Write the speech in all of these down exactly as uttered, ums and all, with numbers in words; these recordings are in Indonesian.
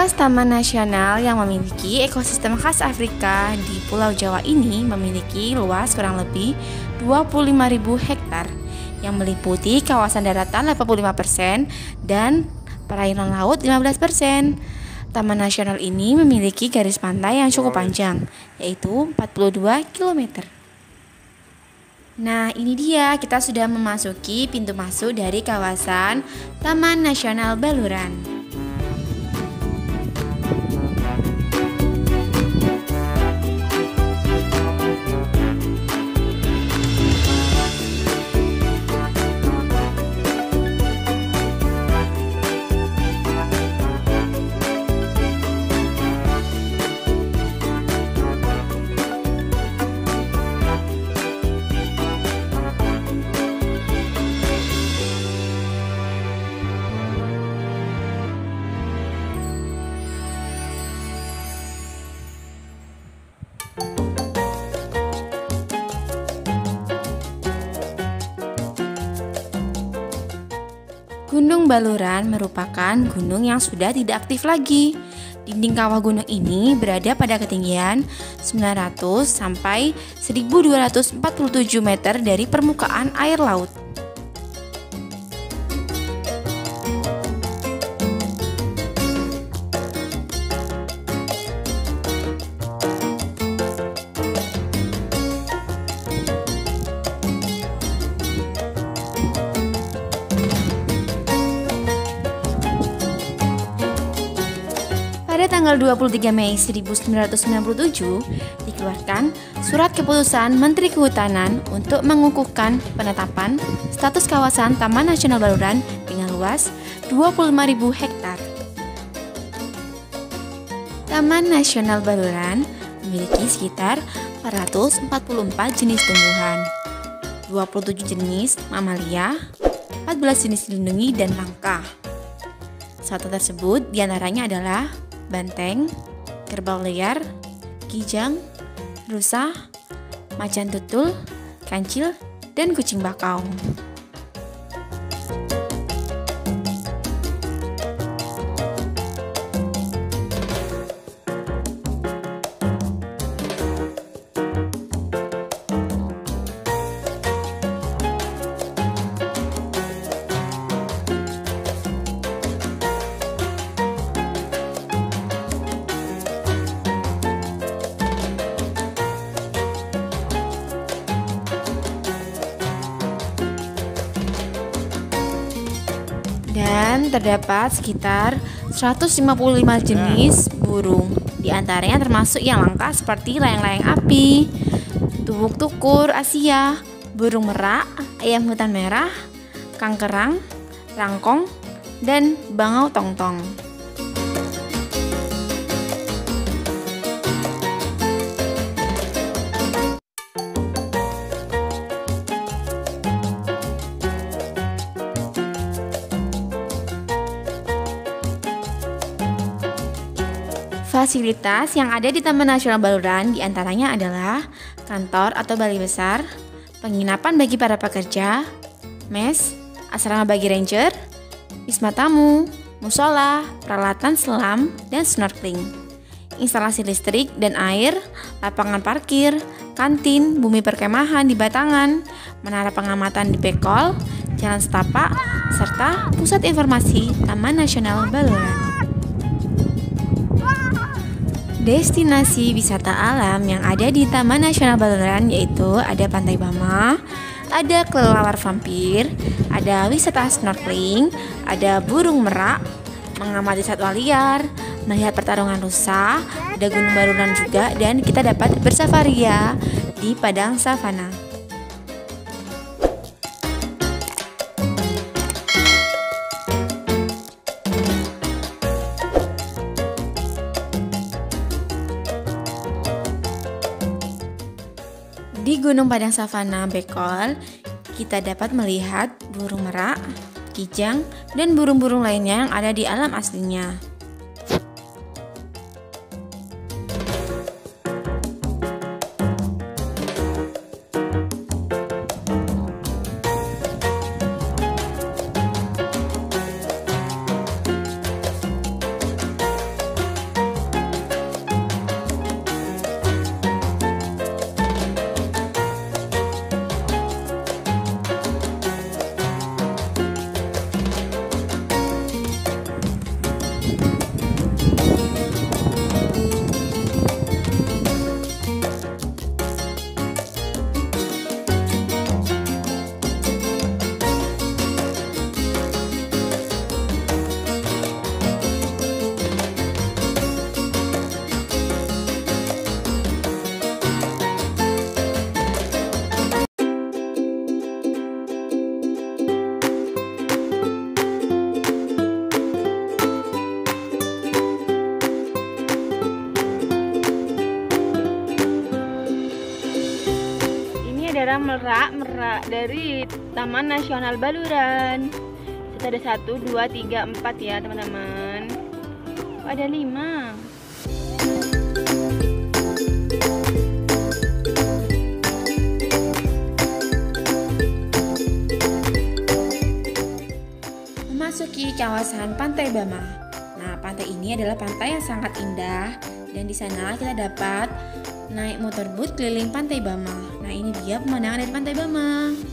Luas Taman Nasional yang memiliki ekosistem khas Afrika di Pulau Jawa ini memiliki luas kurang lebih dua puluh lima ribu hektar yang meliputi kawasan daratan delapan puluh lima persen dan perairan laut lima belas persen. Taman Nasional ini memiliki garis pantai yang cukup panjang, yaitu empat puluh dua kilometer. Nah, ini dia kita sudah memasuki pintu masuk dari kawasan Taman Nasional Baluran. Gunung Baluran merupakan gunung yang sudah tidak aktif lagi. Dinding kawah gunung ini berada pada ketinggian sembilan ratus sampai seribu dua ratus empat puluh tujuh meter dari permukaan air laut. Pada tanggal dua puluh tiga Mei seribu sembilan ratus sembilan puluh tujuh dikeluarkan Surat Keputusan Menteri Kehutanan untuk mengukuhkan penetapan status kawasan Taman Nasional Baluran dengan luas dua puluh lima ribu hektar. Taman Nasional Baluran memiliki sekitar empat ratus empat puluh empat jenis tumbuhan, dua puluh tujuh jenis mamalia, empat belas jenis dilindungi dan langka. Satu tersebut diantaranya adalah banteng, kerbau liar, kijang, rusa, macan tutul, kancil, dan kucing bakau. Dan terdapat sekitar seratus lima puluh lima jenis burung. Di antaranya termasuk yang langka seperti layang-layang api, tubuk tukur Asia, burung merak, ayam hutan merah, kangkerang, rangkong, dan bangau tongtong. Fasilitas yang ada di Taman Nasional Baluran diantaranya adalah kantor atau balai besar, penginapan bagi para pekerja, mes, asrama bagi ranger, wisma tamu, musola, peralatan selam, dan snorkeling, instalasi listrik dan air, lapangan parkir, kantin, bumi perkemahan di Batangan, menara pengamatan di Bekol, jalan setapak, serta pusat informasi Taman Nasional Baluran. Destinasi wisata alam yang ada di Taman Nasional Baluran yaitu ada Pantai Bama, ada kelelawar vampir, ada wisata snorkeling, ada burung merak, mengamati satwa liar, melihat pertarungan rusa, ada Gunung Baluran juga, dan kita dapat bersafaria di padang savana. Di Gunung Padang Savana Bekol, kita dapat melihat burung merak, kijang, dan burung-burung lainnya yang ada di alam aslinya. daerah Merak, Merak dari Taman Nasional Baluran. Kita ada satu, dua, tiga, empat ya teman-teman. Oh, ada lima. Memasuki kawasan Pantai Bama. Nah, pantai ini adalah pantai yang sangat indah dan di sana kita dapat naik motorboat keliling Pantai Bama. Nah, ini dia pemandangan dari Pantai Bama.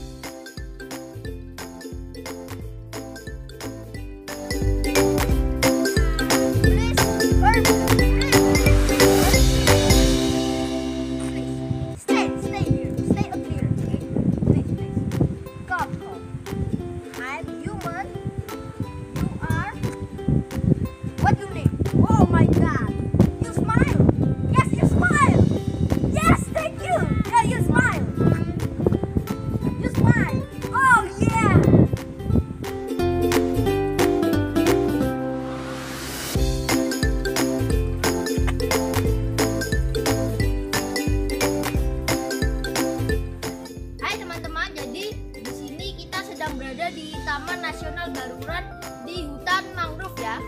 Berada di Taman Nasional Baluran di hutan mangrove ya.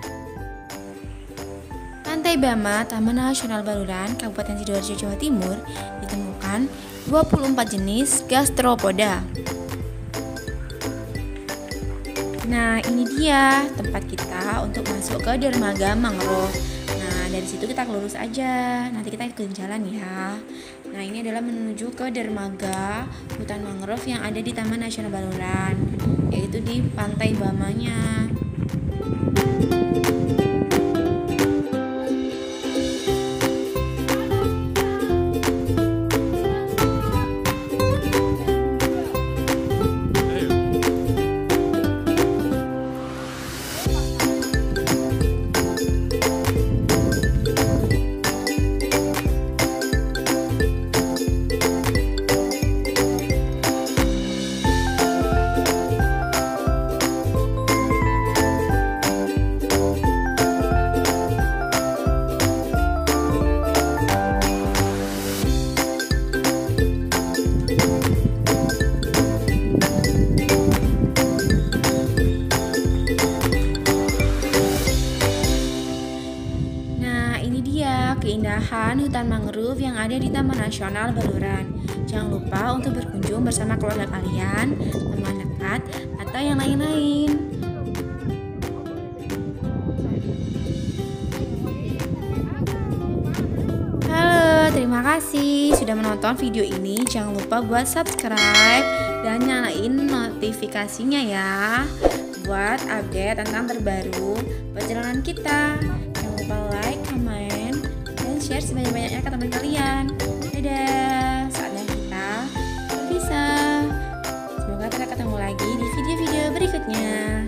Pantai Bama, Taman Nasional Baluran, Kabupaten Sidoarjo, Jawa Timur, ditemukan dua puluh empat jenis gastropoda. Nah, ini dia tempat kita untuk masuk ke dermaga mangrove. Nah, dari situ kita lurus aja. Nanti kita ikut jalan ya. Nah, ini adalah menuju ke dermaga hutan mangrove yang ada di Taman Nasional Baluran, yaitu di Pantai Bamanya. Keindahan hutan mangrove yang ada di Taman Nasional Baluran. Jangan lupa untuk berkunjung bersama keluarga kalian, teman dekat, atau yang lain-lain. Halo, terima kasih sudah menonton video ini. Jangan lupa buat subscribe dan nyalain notifikasinya ya, buat update tentang terbaru perjalanan kita. Jangan lupa like, comment, dan share sebanyak-banyaknya ke teman kalian. Dadah, saatnya kita berpisah. Semoga kita ketemu lagi di video-video berikutnya.